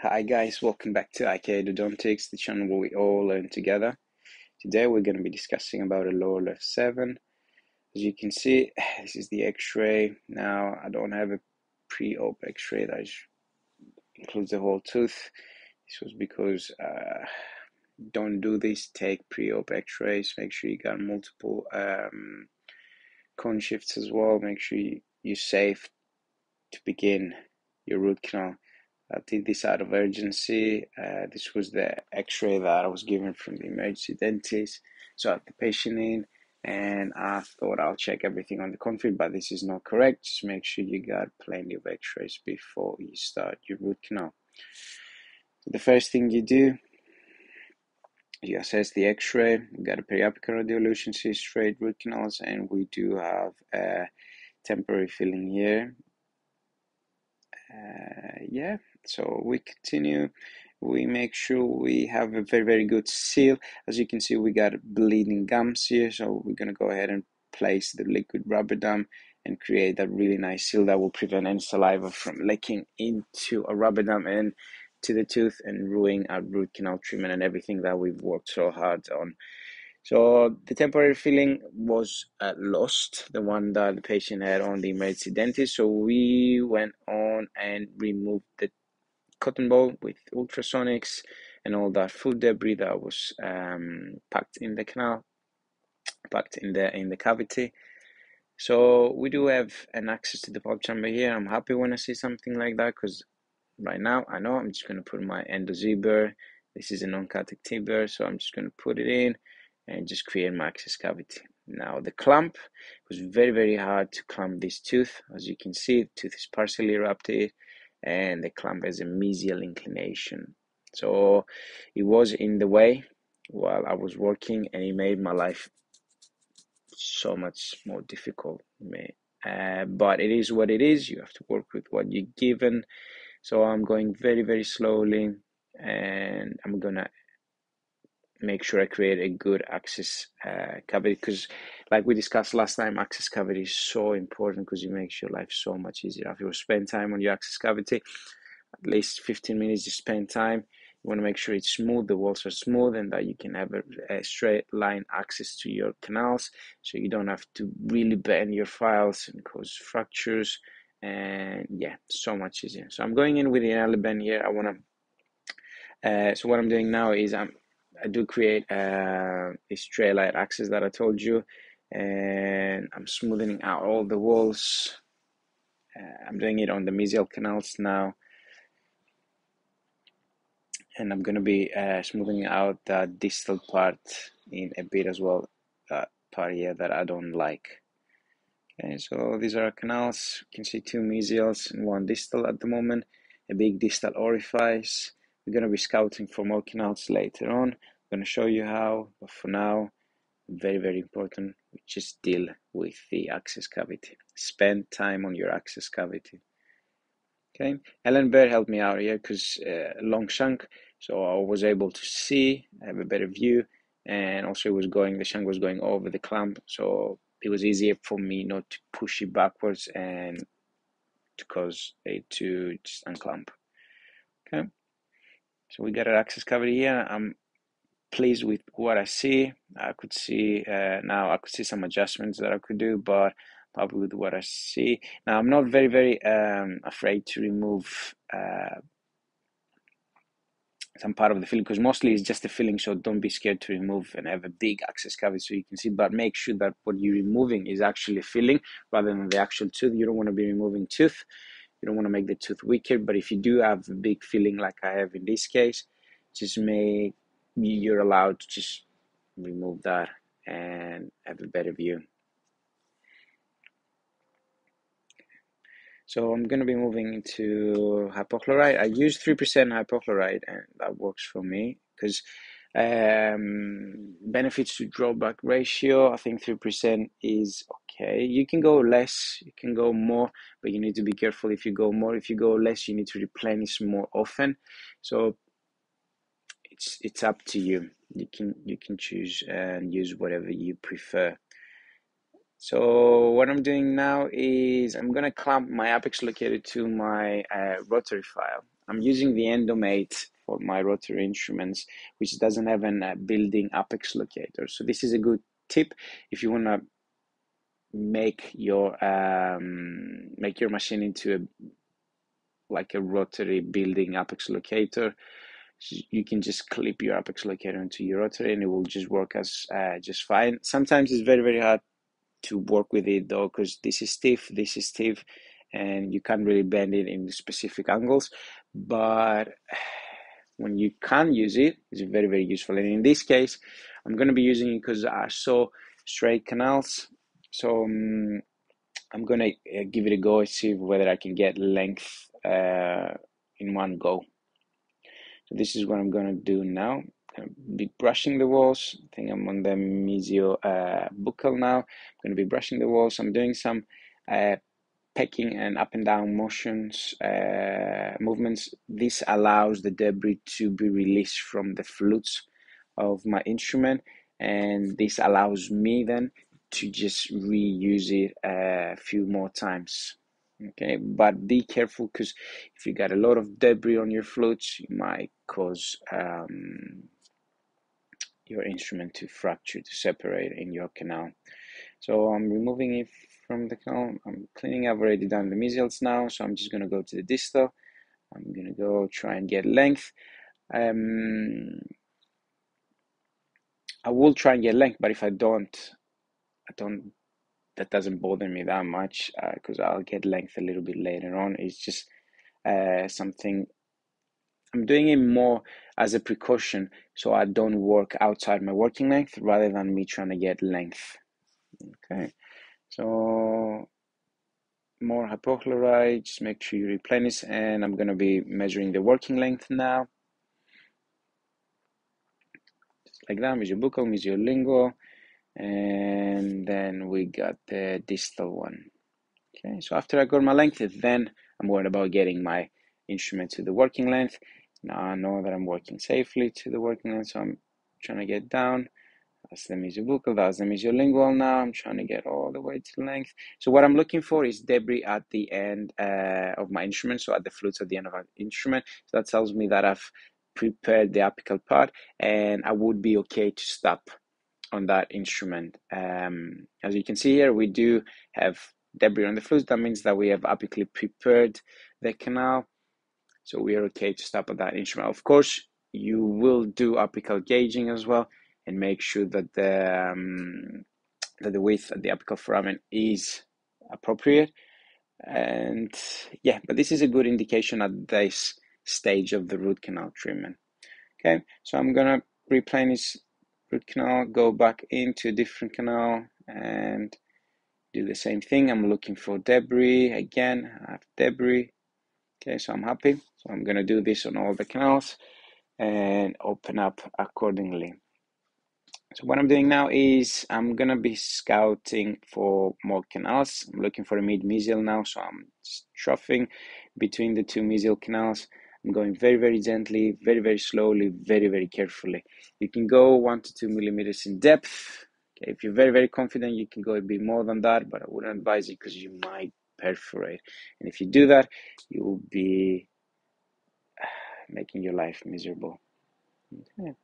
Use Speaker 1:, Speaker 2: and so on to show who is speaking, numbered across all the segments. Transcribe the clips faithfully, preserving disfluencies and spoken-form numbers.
Speaker 1: Hi guys, welcome back to I K Endodontics, the channel where we all learn together. Today we're going to be discussing about a lower left seven. As you can see, this is the x-ray. Now I don't have a pre-op x-ray that includes the whole tooth. This was because uh, don't do this, take pre-op x-rays, make sure you got multiple um, cone shifts as well, make sure you, you're safe to begin your root canal. I did this out of urgency. Uh, this was the x-ray that I was given from the emergency dentist. So I had the patient in and I thought I'll check everything on the config, but this is not correct. Just make sure you got plenty of x-rays before you start your root canal. So the first thing you do, you assess the x-ray. We got a periapical radiolution, see straight root canals, and we do have a temporary filling here. Uh, yeah, so we continue. We make sure we have a very, very good seal. As you can see, we got bleeding gums here, so we're gonna go ahead and place the liquid rubber dam and create that really nice seal that will prevent any saliva from leaking into a rubber dam and to the tooth and ruin our root canal treatment and everything that we've worked so hard on. So the temporary filling was uh, lost, the one that the patient had on the emergency dentist. So we went on and removed the cotton ball with ultrasonics and all that food debris that was um, packed in the canal, packed in the in the cavity. So we do have an access to the pulp chamber here. I'm happy when I see something like that because right now I know I'm just going to put my endozebra. This is a non-catic tiber, so I'm just going to put it in and just create my access cavity. Now the clamp was very very hard to clamp this tooth. As you can see, the tooth is partially erupted and the clamp has a mesial inclination, so it was in the way while I was working and it made my life so much more difficult. Uh, but it is what it is. You have to work with what you're given. So I'm going very very slowly and I'm gonna make sure I create a good access uh, cavity, because like we discussed last time, access cavity is so important because it makes your life so much easier. After you spend time on your access cavity, at least fifteen minutes you spend time, you want to make sure it's smooth, the walls are smooth, and that you can have a, a straight line access to your canals, so you don't have to really bend your files and cause fractures. And yeah, so much easier. So I'm going in with the L L seven here. I want to uh, so what I'm doing now is I'm I do create uh, a straight line access that I told you, and I'm smoothing out all the walls. uh, I'm doing it on the mesial canals now, and I'm going to be uh, smoothing out the distal part in a bit as well, that part here that I don't like. Okay, so these are our canals. You can see two mesials and one distal at the moment, a big distal orifice. We're going to be scouting for more canals later on. I'm going to show you how, but for now, very, very important, we just deal with the access cavity. Spend time on your access cavity. Okay, Ellen Bear helped me out here because uh, long shank, so I was able to see, have a better view, and also it was going, the shank was going over the clamp, so it was easier for me not to push it backwards and to cause it to just unclamp. Okay, so we got an access cavity here. I'm pleased with what I see. I could see uh, now I could see some adjustments that I could do, but probably with what I see now, I'm not very very um, afraid to remove uh, some part of the filling, because mostly it's just the filling, so don't be scared to remove and have a big access cavity so you can see, but make sure that what you're removing is actually filling rather than the actual tooth. You don't want to be removing tooth, you don't want to make the tooth weaker, but if you do have a big filling like I have in this case, just make, you're allowed to just remove that and have a better view. So I'm going to be moving into hypochlorite. I use three percent hypochlorite and that works for me because um, benefits to drawback ratio, I think three percent is okay. You can go less, you can go more, but you need to be careful if you go more. If you go less, you need to replenish more often. So it's it's up to you. You can you can choose and use whatever you prefer. So what I'm doing now is I'm going to clamp my apex locator to my uh, rotary file. I'm using the Endomate for my rotary instruments, which doesn't have a uh, built-in apex locator. So this is a good tip if you want to make your um, make your machine into a like a rotary built-in apex locator. So you can just clip your apex locator into your rotary and it will just work as uh, just fine. Sometimes it's very very hard to work with it though, because this is stiff, this is stiff, and you can't really bend it in specific angles. But when you can use it, it's very very useful. And in this case, I'm going to be using it because I saw straight canals. So um, I'm going to uh, give it a go and see whether I can get length uh, in one go. So this is what I'm going to do now. I'm going to be brushing the walls. I think I'm on the mesio uh, buccal now. I'm going to be brushing the walls. I'm doing some uh, pecking and up and down motions, uh, movements. This allows the debris to be released from the flutes of my instrument, and this allows me then to just reuse it a few more times. Okay, but be careful, because if you got a lot of debris on your flutes, you might cause um, your instrument to fracture, to separate in your canal. So I'm removing it from the canal. I'm cleaning. I've already done the mesials now, so I'm just going to go to the distal. I'm going to go try and get length. Um, I will try and get length, but if I don't, I don't. That doesn't bother me that much, because uh, I'll get length a little bit later on. It's just uh, something I'm doing it more as a precaution, so I don't work outside my working length rather than me trying to get length. Okay, so more hypochlorite, just make sure you replenish, and I'm going to be measuring the working length now. Just like that, mesiobuccal, mesiolingual, and then we got the distal one. Okay, so after I got my length, then I'm worried about getting my instrument to the working length. Now I know that I'm working safely to the working length, so I'm trying to get down. That's the mesiobuccal, that's the mesiolingual now. I'm trying to get all the way to length. So what I'm looking for is debris at the end uh, of my instrument, so at the flutes at the end of our instrument. So that tells me that I've prepared the apical part and I would be okay to stop on that instrument. Um, as you can see here, we do have debris on the flutes. That means that we have apically prepared the canal, so we are okay to stop at that instrument. Of course, you will do apical gauging as well, and make sure that the um, that the width of the apical foramen is appropriate. And yeah, but this is a good indication at this stage of the root canal treatment. Okay, so I'm gonna replenish root canal, go back into a different canal, and do the same thing. I'm looking for debris again. I have debris. Okay, so I'm happy. So I'm gonna do this on all the canals and open up accordingly. So what I'm doing now is I'm gonna be scouting for more canals. I'm looking for a mid-mesial now, so I'm troughing between the two mesial canals. I'm going very, very gently, very, very slowly, very, very carefully. You can go one to two millimeters in depth. Okay, if you're very, very confident, you can go a bit more than that, but I wouldn't advise it because you might perforate. And if you do that, you will be making your life miserable. Okay.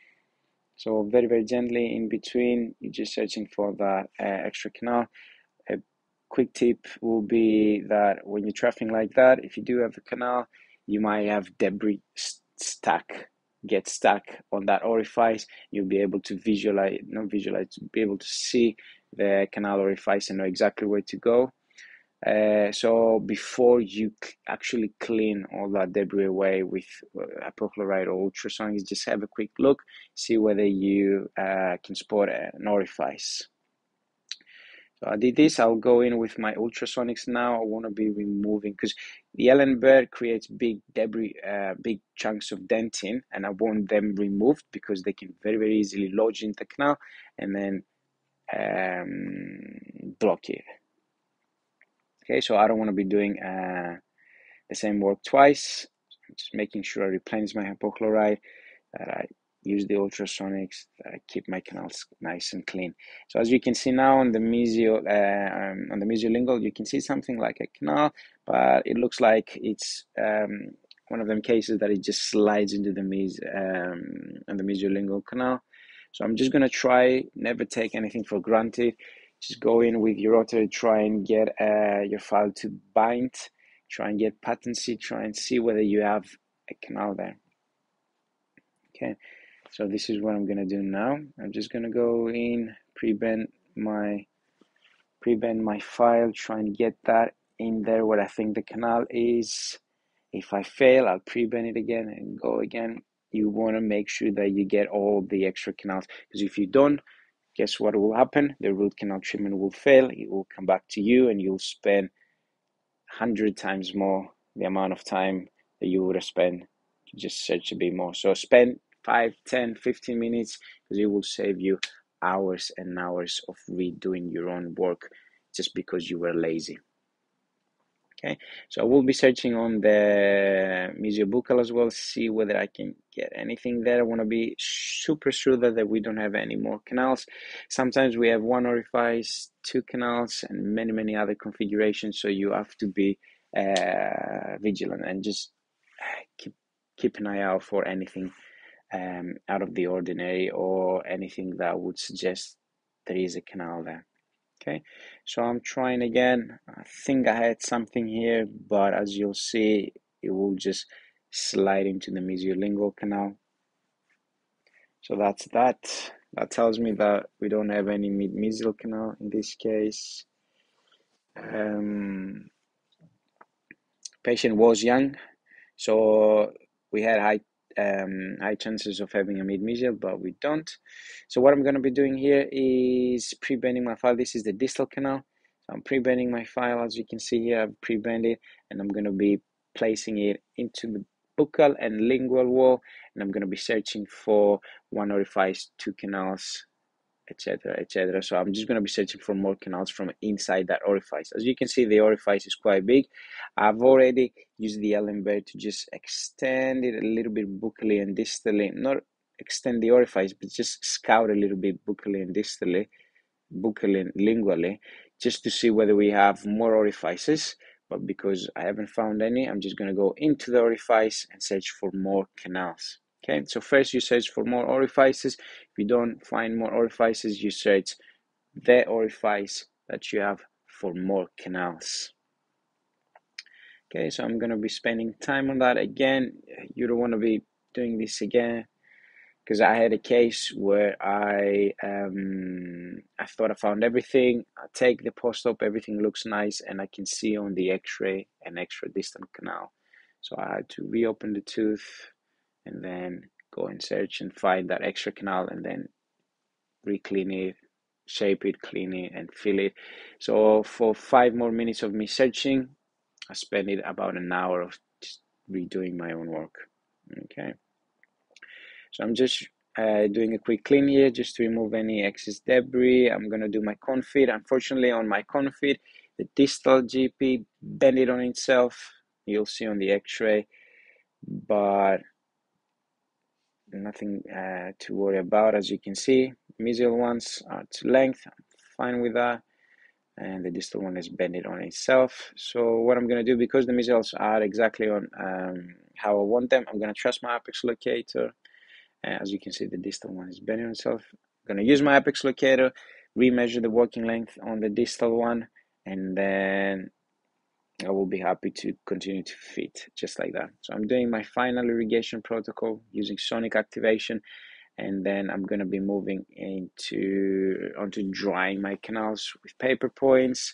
Speaker 1: So very, very gently in between, you're just searching for that uh, extra canal. A quick tip will be that when you're troughing like that, if you do have a canal, you might have debris st stuck, get stuck on that orifice. You'll be able to visualize, not visualize, be able to see the canal orifice and know exactly where to go. Uh, so before you actually clean all that debris away with uh, hypochlorite or ultrasonics, just have a quick look, see whether you uh, can spot an orifice. So I did this. I'll go in with my ultrasonics now. I want to be removing, because the L N bird creates big debris, uh, big chunks of dentin, and I want them removed because they can very, very easily lodge in the canal and then um, block it. Okay, so I don't want to be doing uh, the same work twice. I'm just making sure I replenish my hypochlorite, that I use the ultrasonics, that I keep my canals nice and clean. So as you can see now on the mesio, uh, um, on the mesiolingual, you can see something like a canal, but it looks like it's um, one of them cases that it just slides into the mes um and the mesiolingual canal. So I'm just gonna try, never take anything for granted. Just go in with your rotary, try and get uh, your file to bind, try and get patency, try and see whether you have a canal there. Okay, so this is what I'm gonna do now. I'm just gonna go in, pre-bend my pre-bend my file, try and get that in there where I think the canal is. If I fail, I'll pre-bend it again and go again. You want to make sure that you get all the extra canals, because if you don't, guess what will happen? The root canal treatment will fail. It will come back to you and you'll spend one hundred times more the amount of time that you would have spent to just search a bit more. So spend five, ten, fifteen minutes, because it will save you hours and hours of redoing your own work just because you were lazy. Okay, so I will be searching on the mesiobuccal as well, see whether I can get anything there. I want to be super sure that, that we don't have any more canals. Sometimes we have one orifice, two canals, and many, many other configurations. So you have to be uh, vigilant and just keep keep an eye out for anything um, out of the ordinary or anything that would suggest there is a canal there. Okay, so I'm trying again. I think I had something here, but as you'll see, it will just slide into the mesiolingual canal. So that's that. That tells me that we don't have any mid-mesial canal in this case. Um, patient was young, so we had high um, high chances of having a mid-mesial, but we don't. So what I'm going to be doing here is pre-bending my file. This is the distal canal. So I'm pre-bending my file. As you can see here, I've pre-bended, and I'm going to be placing it into the buccal and lingual wall, and I'm going to be searching for one orifice, two canals, etc, etc. So I'm just going to be searching for more canals from inside that orifice. As you can see, the orifice is quite big. I've already used the Allen bear to just extend it a little bit buccally and distally, not extend the orifice, but just scout a little bit buccally and distally, buccally and lingually, just to see whether we have more orifices. But because I haven't found any, I'm just going to go into the orifice and search for more canals. Okay, so first you search for more orifices. If you don't find more orifices, you search the orifice that you have for more canals. Okay, so I'm going to be spending time on that again. You don't want to be doing this again, because I had a case where I um, I thought I found everything. I take the post-op, everything looks nice, and I can see on the x-ray an extra distant canal. So I had to reopen the tooth and then go and search and find that extra canal, and then re-clean it, shape it, clean it, and fill it. So for five more minutes of me searching, I spent it about an hour of just redoing my own work. Okay, so I'm just uh, doing a quick clean here just to remove any excess debris. I'm gonna do my confit. Unfortunately, on my confit, the distal G P bent on itself. You'll see on the x-ray, but nothing uh, to worry about. As you can see, mesial ones are to length. I'm fine with that, and the distal one is bended on itself. So what I'm going to do, because the mesials are exactly on um, how I want them, I'm going to trust my apex locator. Uh, as you can see, the distal one is bending on itself. I'm going to use my apex locator, remeasure the working length on the distal one, and then I will be happy to continue to fit just like that. So I'm doing my final irrigation protocol using sonic activation, and then I'm going to be moving into onto drying my canals with paper points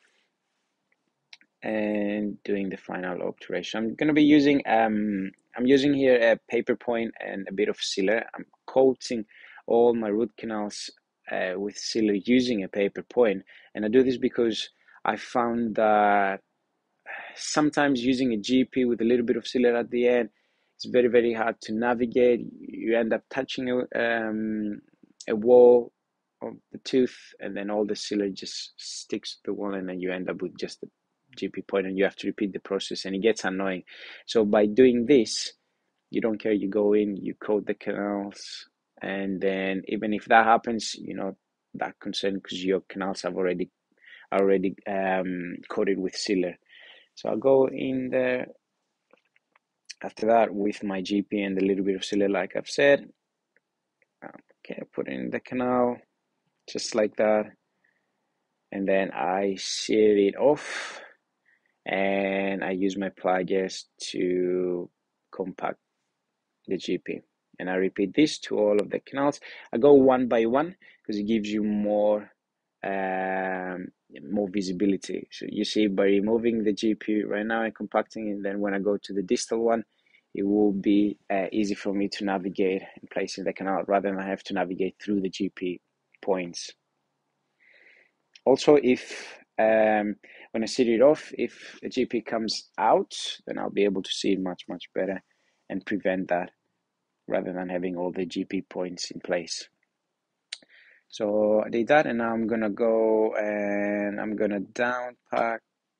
Speaker 1: and doing the final obturation. I'm going to be using um I'm using here a paper point and a bit of sealer. I'm coating all my root canals uh, with sealer using a paper point, and I do this because I found that sometimes using a G P with a little bit of sealer at the end, it's very, very hard to navigate. You end up touching a, um, a wall of the tooth, and then all the sealer just sticks to the wall, and then you end up with just a G P point, and you have to repeat the process, and it gets annoying. So by doing this, you don't care. You go in, you coat the canals, and then even if that happens, you're not that concerned because your canals have already already um, coated with sealer. So I'll go in there After that, with my G P and a little bit of sealer, like I've said, okay, put in the canal just like that, and then I seal it off, and I use my pliers to compact the G P. And I repeat this to all of the canals. I go one by one because it gives you more um, more visibility. So you see, by removing the G P right now and compacting, and then when I go to the distal one, it will be uh, easy for me to navigate and place in the canal rather than I have to navigate through the G P points. Also, if um, when I seal it off, if the G P comes out, then I'll be able to see it much, much better and prevent that rather than having all the G P points in place. So I did that, and now I'm gonna go and I'm gonna down pack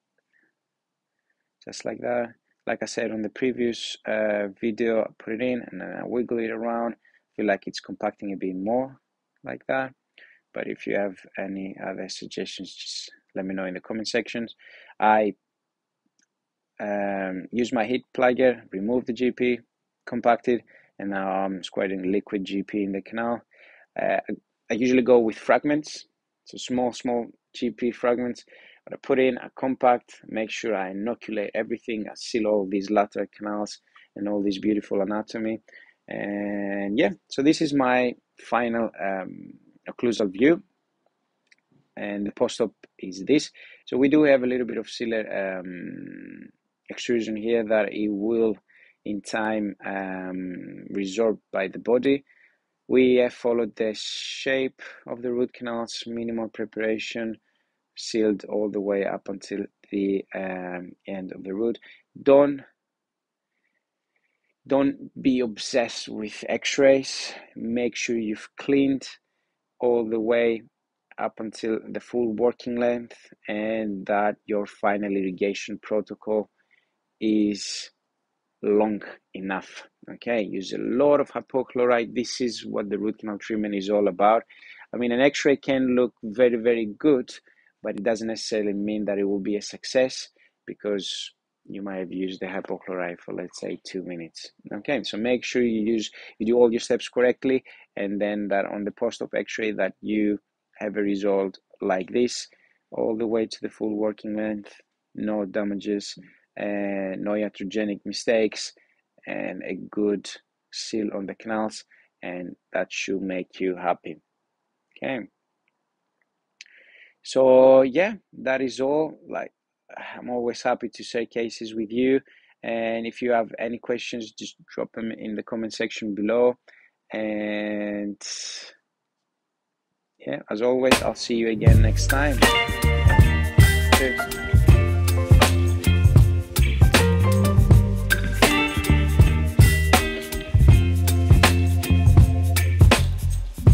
Speaker 1: just like that. Like I said on the previous uh, video, I put it in and then I wiggle it around. Feel like it's compacting a bit more like that. But if you have any other suggestions, just let me know in the comment sections. I um, use my heat plugger, remove the G P, compact it, and now I'm squirting liquid G P in the canal. Uh, I usually go with fragments, so small, small G P fragments. But I put in, I compact, make sure I inoculate everything, I seal all these lateral canals and all this beautiful anatomy. And yeah, so this is my final um, occlusal view. And the post-op is this. So we do have a little bit of sealer um, extrusion here that it will in time um, resorb by the body. We have followed the shape of the root canals, minimal preparation, sealed all the way up until the um, end of the root. Don't don't be obsessed with x-rays. Make sure you've cleaned all the way up until the full working length, and that your final irrigation protocol is long enough. Okay, use a lot of hypochlorite. This is what the root canal treatment is all about. I mean, an x-ray can look very, very good, but it doesn't necessarily mean that it will be a success because you might have used the hypochlorite for, let's say, two minutes. Okay, so make sure you use you do all your steps correctly, and then that on the post-op x-ray that you have a result like this all the way to the full working length, no damages, and no iatrogenic mistakes, and a good seal on the canals, and that should make you happy. Okay, so yeah, that is all. Like, I'm always happy to share cases with you, and if you have any questions, just drop them in the comment section below. And yeah, as always, I'll see you again next time.